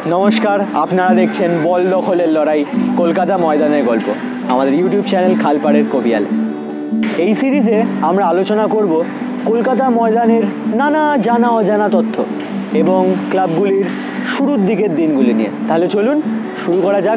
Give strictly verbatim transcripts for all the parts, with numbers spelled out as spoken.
নমস্কার, আপনারা দেখছেন বল দখলের লড়াই কলকাতা ময়দানের গল্প আমাদের ইউটিউব চ্যানেল খালপাড়ের কবিয়ালে। এই সিরিজে আমরা আলোচনা করব কলকাতা ময়দানের নানা জানা অজানা তথ্য এবং ক্লাবগুলির শুরুর দিকের দিনগুলি নিয়ে। তাহলে চলুন শুরু করা যাক।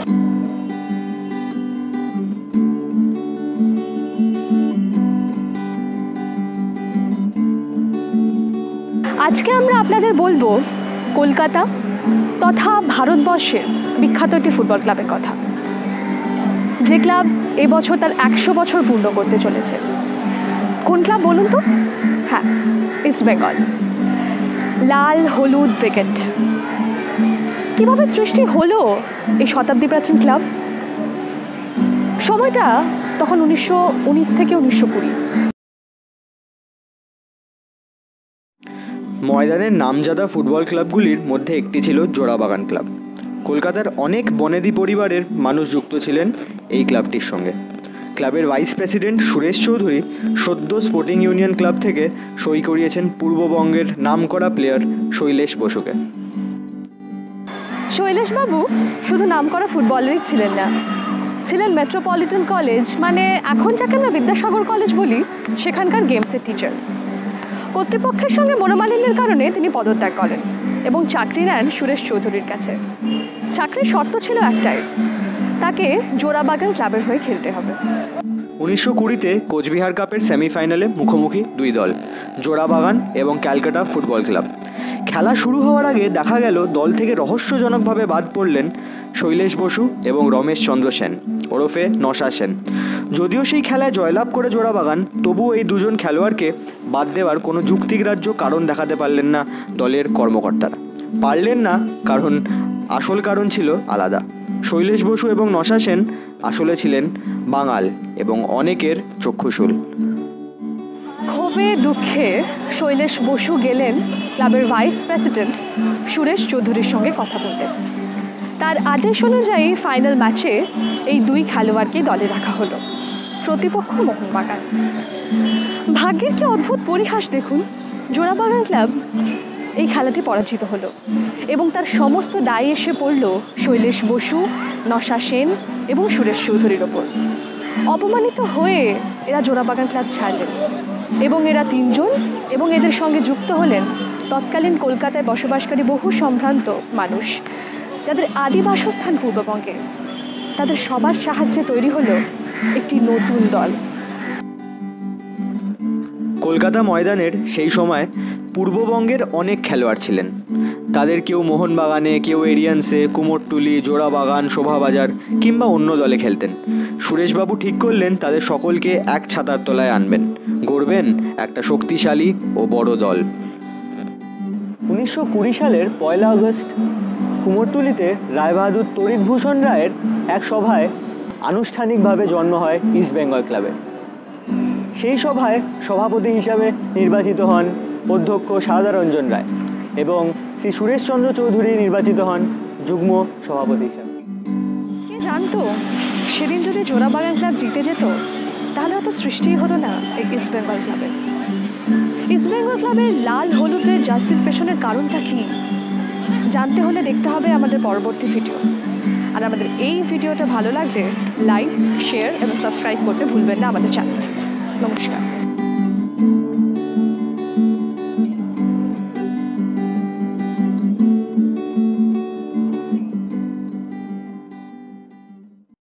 আজকে আমরা আপনাদের বলবো কলকাতা তথা ভারতবর্ষের বিখ্যাত একটি ফুটবল ক্লাবের কথা, যে ক্লাব এবছর তার একশো বছর পূর্ণ করতে চলেছে। কোন ক্লাব বলুন তো? হ্যাঁ, ইস্ট বেঙ্গল। লাল হলুদ ব্রিগেড। কীভাবে সৃষ্টি হলো এই শতাব্দী প্রাচীন ক্লাব? সময়টা তখন উনিশশো উনিশ থেকে উনিশশো কুড়ি। ময়দানের নামজাদা ফুটবল ক্লাবগুলির মধ্যে একটি ছিল জোড়াবাগান ক্লাব। কলকাতার অনেক বনেদি পরিবারের মানুষ যুক্ত ছিলেন এই ক্লাবটির সঙ্গে। ক্লাবের ভাইস প্রেসিডেন্ট সুরেশ চৌধুরী সদ্য স্পোর্টিং ইউনিয়ন ক্লাব থেকে সই করিয়েছেন পূর্ববঙ্গের নামকরা প্লেয়ার শৈলেশ বসুকে। শৈলেশবাবু শুধু নামকরা ফুটবলারই ছিলেন না, ছিলেন মেট্রোপলিটন কলেজ, মানে এখন যাকে আমরা বিদ্যাসাগর কলেজ বলি, সেখানকার গেমসের টিচার। কর্তৃপক্ষের সঙ্গে মনোমালিন্যের কারণে তিনি পদত্যাগ করেন এবং চাকরি নেন সুরেশ চৌধুরীর কাছে। চাকরির শর্ত ছিল একটাই, তাকে জোড়াবাগান ক্লাবের হয়ে খেলতে হবে। উনিশশো কুড়িতে কোচবিহার কাপের সেমিফাইনালে মুখোমুখি দুই দল, জোড়াবাগান এবং ক্যালকাটা ফুটবল ক্লাব। খেলা শুরু হওয়ার আগে দেখা গেল দল থেকে রহস্যজনকভাবে বাদ পড়লেন শৈলেশ বসু এবং রমেশ চন্দ্র সেন ওরফে নশা সেন। যদিও সেই খেলায় জয়লাভ করে জোড়াবাগান, তবুও এই দুজন খেলোয়াড়কে বাদ দেওয়ার কোনো যুক্তিগ্রাহ্য কারণ দেখাতে পারলেন না দলের কর্মকর্তারা। পারলেন না কারণ আসল কারণ ছিল আলাদা। শৈলেশ বসু এবং নশা সেন আসলে ছিলেন বাঙাল এবং অনেকের চক্ষুশূল। ক্ষোভে দুঃখে শৈলেশ বসু গেলেন ক্লাবের ভাইস প্রেসিডেন্ট সুরেশ চৌধুরীর সঙ্গে কথা বলতে। তার আদেশ অনুযায়ী ফাইনাল ম্যাচে এই দুই খেলোয়াড়কে দলে রাখা হলো। প্রতিপক্ষ মোহনবাগান। ভাগ্যের কি অদ্ভুত পরিহাস দেখুন, জোড়াবাগান ক্লাব এই খেলাটি পরাজিত হলো এবং তার সমস্ত দায় এসে পড়ল শৈলেশ বসু, নশা সেন এবং সুরেশ চৌধুরীর ওপর। অপমানিত হয়ে এরা জোড়াবাগান ক্লাব ছাড়লেন এবং এরা তিনজন এবং এদের সঙ্গে যুক্ত হলেন তৎকালীন কলকাতায় বসবাসকারী বহু সম্ভ্রান্ত মানুষ, যাদের আদি বাসস্থান পূর্ববঙ্গে। তাদের সবার সাহায্যে তৈরি হলো একটি নতুন দল। কলকাতা ময়দানের সেই সময় পূর্ববঙ্গের অনেক খেলোয়াড় ছিলেন। তাদের কেউ মোহনবাগানে, কেউ এরিয়ান্সে, কুমোরটুলি, জোড়াবাগান, শোভাবাজার কিংবা অন্য দলে খেলতেন। সুরেশবাবু ঠিক করলেন তাদের সকলকে এক ছাতার তলায় আনবেন, গড়বেন একটা শক্তিশালী ও বড় দল। উনিশশো কুড়ি সালের পয়লা আগস্ট কুমোরটুলিতে রায়বাহাদুর তড়িৎভূষণ রায়ের এক সভায় আনুষ্ঠানিকভাবে জন্ম হয় ইস্ট বেঙ্গল ক্লাবে। সেই সভায় সভাপতি হিসাবে নির্বাচিত হন অধ্যক্ষ সারদারঞ্জন রায় এবং শ্রী সুরেশচন্দ্র চৌধুরী নির্বাচিত হন যুগ্ম সভাপতি হিসাবে। কে জানতো সেদিন যদি জোড়াবাগান ক্লাব জিতে যেত, তাহলে হয়তো সৃষ্টিই হতো না এই ইস্ট বেঙ্গল ক্লাবের। ইস্ট বেঙ্গল ক্লাবের লাল হলুদের জার্সির পেছনের কারণটা কি জানতে হলে দেখতে হবে আমাদের পরবর্তী ভিডিও। আর আমাদের এই ভিডিওটা ভালো লাগলে লাইক, শেয়ার এবং সাবস্ক্রাইব করতে ভুলবেন না আমাদের চ্যানেলটি। নমস্কার।